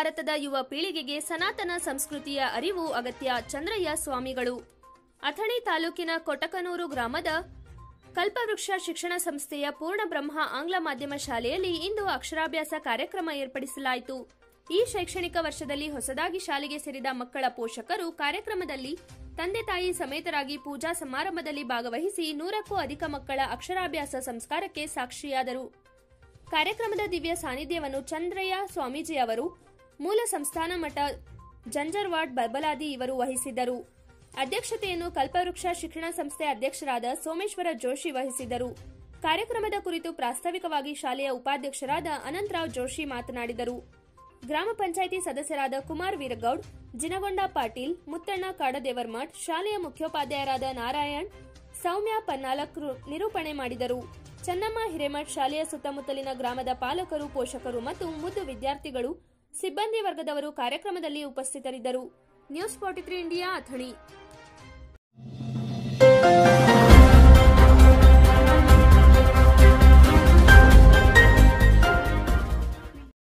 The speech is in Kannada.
ಭಾರತದ ಯುವ ಪೀಳಿಗೆಗೆ ಸನಾತನ ಸಂಸ್ಕೃತಿಯ ಅರಿವು ಅಗತ್ಯ. ಚಂದ್ರಯ್ಯ ಸ್ವಾಮಿಗಳು. ಅಥಣಿ ತಾಲೂಕಿನ ಕೊಟಕನೂರು ಗ್ರಾಮದ ಕಲ್ಪವೃಕ್ಷ ಶಿಕ್ಷಣ ಸಂಸ್ಥೆಯ ಪೂರ್ಣಬ್ರಹ್ಮ ಆಂಗ್ಲ ಮಾಧ್ಯಮ ಶಾಲೆಯಲ್ಲಿ ಇಂದು ಅಕ್ಷರಾಭ್ಯಾಸ ಕಾರ್ಯಕ್ರಮ ಏರ್ಪಡಿಸಲಾಯಿತು. ಈ ಶೈಕ್ಷಣಿಕ ವರ್ಷದಲ್ಲಿ ಹೊಸದಾಗಿ ಶಾಲೆಗೆ ಸೇರಿದ ಮಕ್ಕಳ ಪೋಷಕರು ಕಾರ್ಯಕ್ರಮದಲ್ಲಿ ತಂದೆ ತಾಯಿ ಸಮೇತರಾಗಿ ಪೂಜಾ ಸಮಾರಂಭದಲ್ಲಿ ಭಾಗವಹಿಸಿ 100ಕ್ಕೂ ಅಧಿಕ ಮಕ್ಕಳ ಅಕ್ಷರಾಭ್ಯಾಸ ಸಂಸ್ಕಾರಕ್ಕೆ ಸಾಕ್ಷಿಯಾದರು. ಕಾರ್ಯಕ್ರಮದ ದಿವ್ಯ ಸಾನ್ನಿಧ್ಯವನ್ನು ಚಂದ್ರಯ್ಯ ಸ್ವಾಮೀಜಿ ಅವರು, ಮೂಲ ಸಂಸ್ಥಾನ ಮಠ ಜಂಜರ್ವಾಡ್ ಬಲ್ಬಲಾದಿ ಇವರು ವಹಿಸಿದ್ದರು. ಅಧ್ಯಕ್ಷತೆಯನ್ನು ಕಲ್ಪವೃಕ್ಷ ಶಿಕ್ಷಣ ಸಂಸ್ಥೆ ಅಧ್ಯಕ್ಷರಾದ ಸೋಮೇಶ್ವರ ಜೋಶಿ ವಹಿಸಿದ್ದರು. ಕಾರ್ಯಕ್ರಮದ ಕುರಿತು ಪ್ರಾಸ್ತಾವಿಕವಾಗಿ ಶಾಲೆಯ ಉಪಾಧ್ಯಕ್ಷರಾದ ಅನಂತರಾವ್ ಜೋಶಿ ಮಾತನಾಡಿದರು. ಗ್ರಾಮ ಪಂಚಾಯಿತಿ ಸದಸ್ಯರಾದ ಕುಮಾರ್ ವೀರಗೌಡ್, ಜಿನಗೊಂಡ ಪಾಟೀಲ್, ಮುತ್ತಣ್ಣ ಕಾಡದೇವರ್ಮಠ್, ಶಾಲೆಯ ಮುಖ್ಯೋಪಾಧ್ಯಾಯರಾದ ನಾರಾಯಣ್, ಸೌಮ್ಯ ಪನ್ನಾಲಕ್ ನಿರೂಪಣೆ ಮಾಡಿದರು. ಚನ್ನಮ್ಮ ಹಿರೇಮಠ್, ಶಾಲೆಯ ಸುತ್ತಮುತ್ತಲಿನ ಗ್ರಾಮದ ಪಾಲಕರು, ಪೋಷಕರು ಮತ್ತು ಮುದ್ದು ವಿದ್ಯಾರ್ಥಿಗಳು, ಸಿಬ್ಬಂದಿ ವರ್ಗದವರು ಕಾರ್ಯಕ್ರಮದಲ್ಲಿ ಉಪಸ್ಥಿತರಿದ್ದರು. News 43 India, Athani.